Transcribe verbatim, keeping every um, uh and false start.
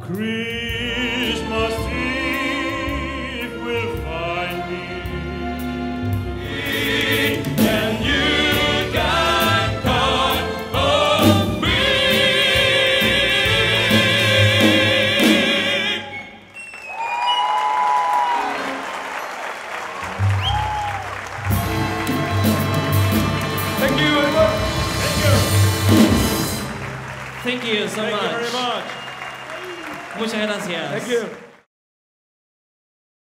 Christmas Eve will find me, and you can count on me. Thank you very much. Thank you. Thank you so Thank much. you very much. Muchas gracias. Thank you.